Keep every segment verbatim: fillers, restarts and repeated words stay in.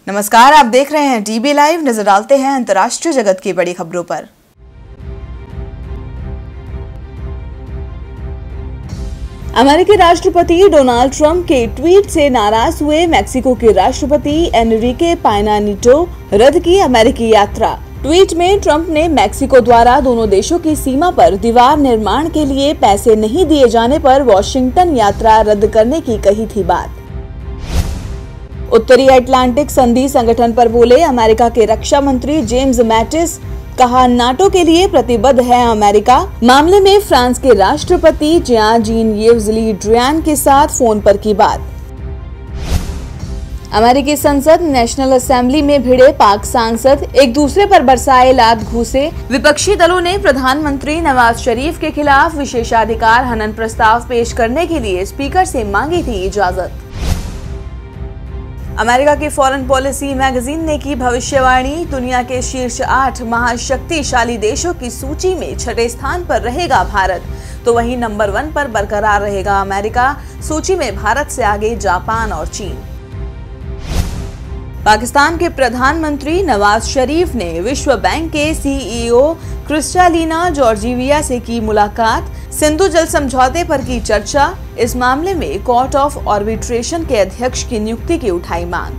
नमस्कार, आप देख रहे हैं टीबी लाइव। नजर डालते हैं अंतर्राष्ट्रीय जगत की बड़ी खबरों पर। अमेरिकी राष्ट्रपति डोनाल्ड ट्रंप के ट्वीट से नाराज हुए मेक्सिको के राष्ट्रपति एनरिके पेना नीटो रद्द की अमेरिकी यात्रा। ट्वीट में ट्रंप ने मेक्सिको द्वारा दोनों देशों की सीमा पर दीवार निर्माण के लिए पैसे नहीं दिए जाने पर वॉशिंगटन यात्रा रद्द करने की कही थी बात। उत्तरी अटलांटिक संधि संगठन पर बोले अमेरिका के रक्षा मंत्री जेम्स मैटिस, कहा नाटो के लिए प्रतिबद्ध है अमेरिका। मामले में फ्रांस के राष्ट्रपति जेन येव्स ली ड्रियान के साथ फोन पर की बात। अमेरिकी संसद नेशनल असेंबली में भिड़े पाक सांसद एक दूसरे पर बरसाए लात घूसे। विपक्षी दलों ने प्रधानमंत्री नवाज शरीफ के खिलाफ विशेषाधिकार हनन प्रस्ताव पेश करने के लिए स्पीकर से मांगी थी इजाजत। अमेरिका के फॉरेन पॉलिसी मैगजीन ने की भविष्यवाणी, दुनिया के शीर्ष आठ महाशक्तिशाली देशों की सूची में छठे स्थान पर रहेगा भारत, तो वहीं नंबर वन पर बरकरार रहेगा अमेरिका। सूची में भारत से आगे जापान और चीन। पाकिस्तान के प्रधानमंत्री नवाज शरीफ ने विश्व बैंक के सीईओ क्रिस्टालिना जॉर्जिविया से की मुलाकात। सिंधु जल समझौते पर की चर्चा। इस मामले में कोर्ट ऑफ आर्बिट्रेशन के अध्यक्ष की नियुक्ति की उठाई मांग।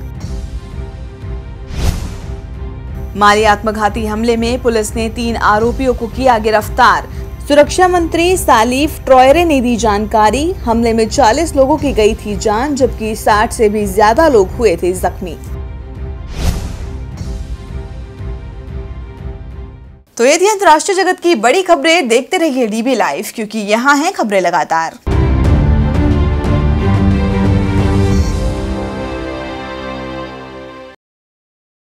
माली आत्मघाती हमले में पुलिस ने तीन आरोपियों को किया गिरफ्तार। सुरक्षा मंत्री सालिफ ट्रॉयरे ने दी जानकारी। हमले में चालीस लोगों की गई थी जान, जबकि साठ से भी ज्यादा लोग हुए थे जख्मी। तो ये थी अंतर्राष्ट्रीय जगत की बड़ी खबरें। देखते रहिए टीबी लाइव, क्योंकि यहाँ हैं खबरें लगातार।